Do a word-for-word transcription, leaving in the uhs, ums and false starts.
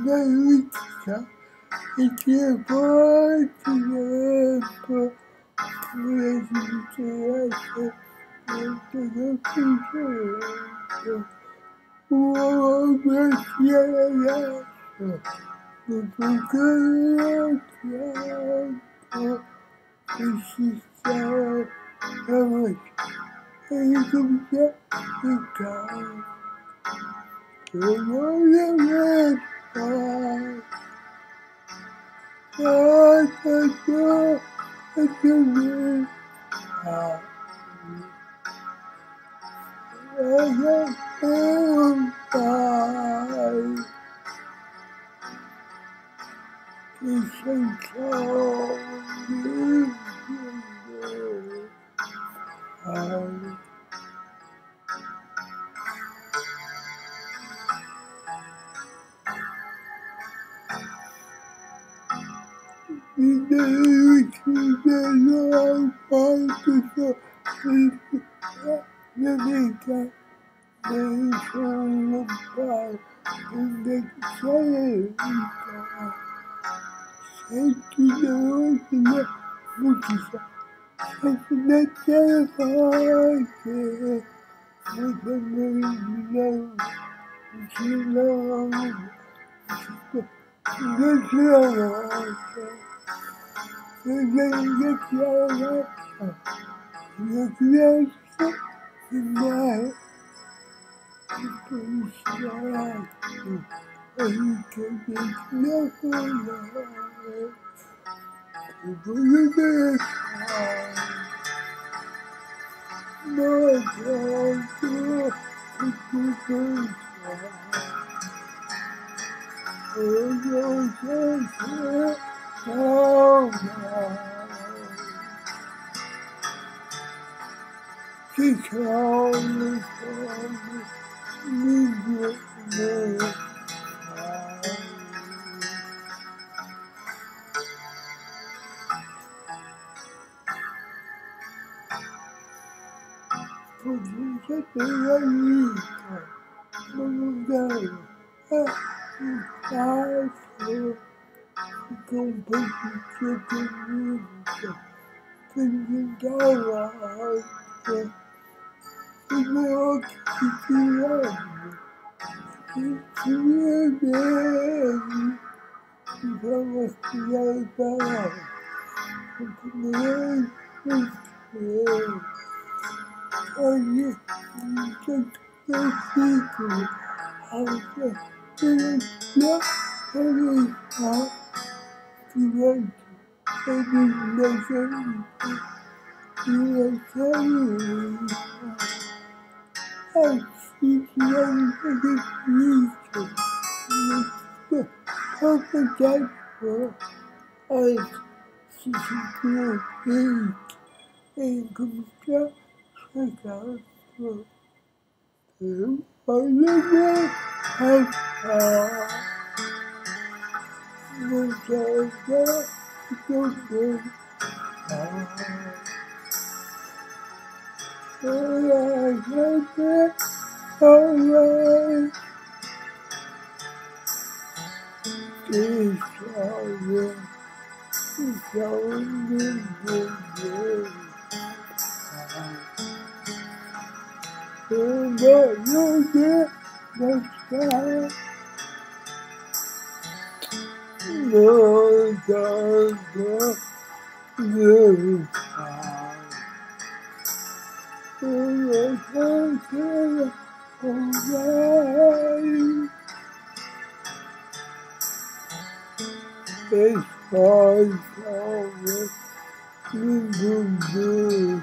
lucha y que por tiempo necesitarse de todo hubo una tierra de pequeño tiempo existamos en lucha y caos. Como la verdad, hasta yo entender a ella preguntar que se sabe. Y de la parte de rica, de solo para de cerca. Senti la musica, senti la voce, senti la voce. Senti la criança que vai puxar aí que a gente não fala, eu vou deixar, mas eu vou ficar, eu não sei se que calma, calma, ninguém vai. Podia ter aí, no lugar, é um passo, com um pouco de comida, tem que dar alta. E meu que tirando, que tirando, e vamos tirar para porque não é isso. Olha, eu fico, até eu não quero tirando, ele não quero, não quero. Assim que eu não acredito, eu quero, ai, se sentiu bem, em começar a chegar, eu olho a não sei se eu vou. Alright, alright, alright. It's alright, it's alright. And what you get, that's right. No, don't go, no. Alright, alright, alright. It's hard, alright, you do good.